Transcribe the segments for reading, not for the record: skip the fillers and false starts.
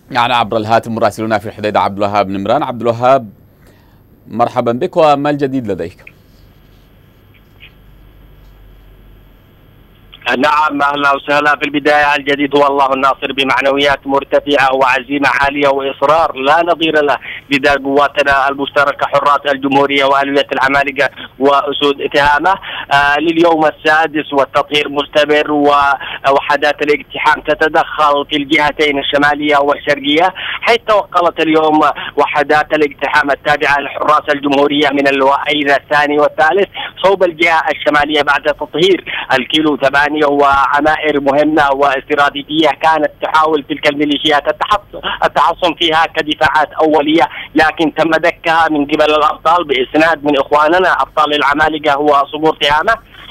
يعني عبر الهاتف مراسلنا في الحديدة عبد الوهاب نمران. عبد الوهاب، مرحبا بك، وما الجديد لديك؟ نعم، اهلا وسهلا. في البدايه الجديد هو الله الناصر بمعنويات مرتفعه وعزيمه عاليه واصرار لا نظير له لدى قواتنا المشتركه حراس الجمهوريه والويه العمالقه واسود تهامه لليوم السادس، والتطهير مستمر ووحدات الاقتحام تتدخل في الجهتين الشماليه والشرقيه، حيث توقلت اليوم وحدات الاقتحام التابعه لحراس الجمهوريه من اللواءين الثاني والثالث صوب الجهه الشماليه بعد تطهير الكيلو 8 وعمائر مهمة واستراتيجية كانت تحاول تلك الميليشيات التحصن فيها كدفاعات أولية، لكن تم دكها من قبل الأبطال بإسناد من إخواننا أبطال العمالقة وصقور تهامة،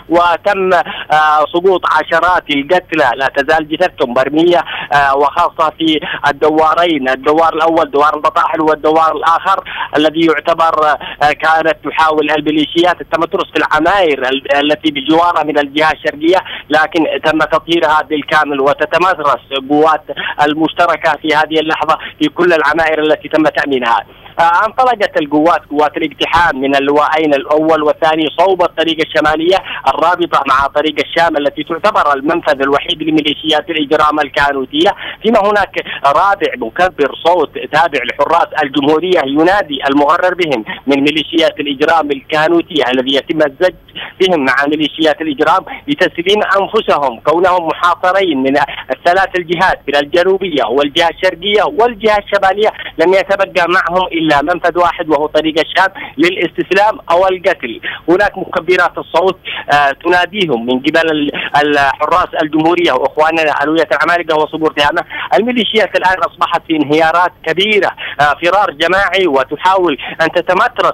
وتم سقوط عشرات القتلى، لا تزال جثثهم مرمية، وخاصة في الدوارين، الدوار الأول دوار البطاحل والدوار الآخر الذي يعتبر كانت تحاول الميليشيات التمترس في العماير التي بجوارها من الجهة الشرقية، لكن تم تطهيرها بالكامل، وتتمترس قوات المشتركة في هذه اللحظة في كل العماير التي تم تأمينها. انطلقت قوات الاقتحام من اللواءين الاول والثاني صوب الطريق الشماليه الرابطه مع طريق الشام التي تعتبر المنفذ الوحيد لميليشيات الاجرام الكانوتيه، فيما هناك رابع مكبر صوت تابع لحراس الجمهوريه ينادي المغرر بهم من ميليشيات الاجرام الكانوتيه الذي يتم الزج بهم مع ميليشيات الاجرام لتسليم انفسهم كونهم محاصرين من الثلاث الجهات، من الجنوبيه والجهه الشرقيه والجهه الشماليه، لم يتبقى معهم الا منفذ واحد وهو طريق الشام للاستسلام او القتل. هناك مكبرات الصوت تناديهم من قبل الحراس الجمهوريه واخواننا الويه العمالقه وصقور تهامه. الميليشيات الان اصبحت في انهيارات كبيره، فرار جماعي، وتحاول ان تتمترس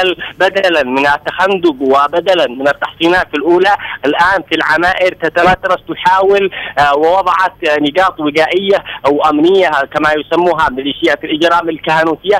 بدلا من التخندق وبدلا من التحصينات الأولى، الآن في العمائر تتمترس، تحاول ووضعت نقاط وقائية أو أمنية كما يسموها ميليشيات الإجرام الكهنوتية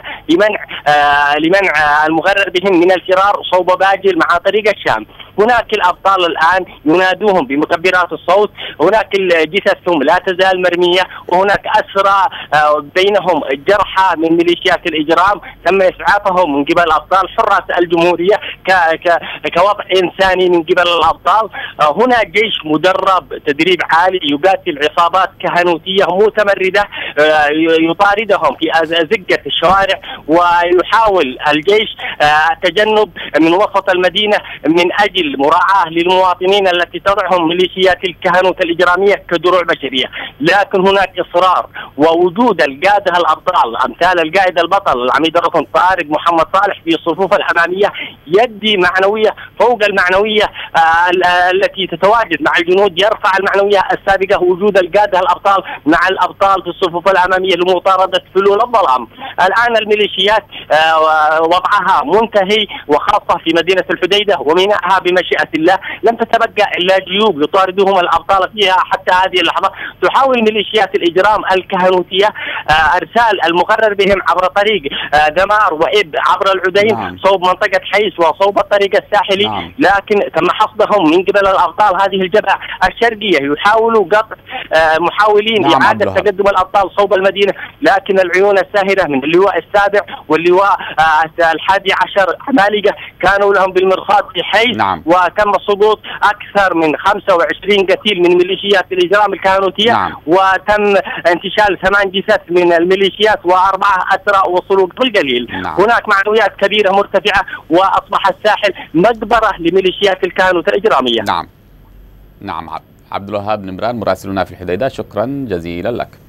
لمنع المغرر بهم من الفرار صوب باجل مع طريق الشام. هناك الأبطال الآن ينادوهم بمكبرات الصوت، هناك جثثهم لا تزال مرمية، وهناك أسرى بينهم جرحى من ميليشيات الإجرام تم إسعافهم من قبل أبطال حراس الجمهورية كوضع إنساني من قبل الأبطال. هنا جيش مدرب تدريب عالي يقاتل عصابات كهنوتية متمردة يطاردهم في زقة الشوارع، ويحاول الجيش التجنب من وسط المدينة من أجل مراعاة للمواطنين التي تضعهم ميليشيات الكهنوت الإجرامية كدروع بشرية. لكن هناك إصرار ووجود القادة الأبطال أمثال القائد البطل العميد الركن طارق محمد صالح في الصفوف الأمامية يدي معنوية فوق المعنوية التي تتواجد مع الجنود، يرفع المعنوية السابقة وجود القادة الأبطال مع الأبطال في الصفوف الأمامية لمطاردة فلول الظلام. الآن الميليشيات وضعها منتهي، وخاصة في مدينة الحديدة ومينائها بمشيئة الله لم تتبقى إلا جيوب يطاردهم الأبطال فيها حتى هذه اللحظة. تحاول ميليشيات الإجرام الكهنوتية أرسال المغرر بهم عبر طريق دمار وإب عبر العدين صوب منطقة حيس وصوب الطريق الساحلي، لكن تم حصدهم من قبل الأبطال هذه الجبهة الشرقية. يحاولوا قطع محاولين إعادة تقدم الأبطال صوب المدينة، لكن العيون الساهرة من اللواء السابع واللواء 11 عمالقة كانوا لهم بالمرصاد في حيث وتم سقوط أكثر من 25 قتيل من ميليشيات الإجرام الكهنوتية، وتم انتشال 8 جثث من الميليشيات و4 أسرى وصلوا بالقليل. هناك معنويات كبيرة مرتفعة، وأصبح الساحل مقبرة لميليشيات الكهنوت الإجرامية. نعم عبد الوهاب نمران مراسلنا في الحديدة، شكرا جزيلا لك.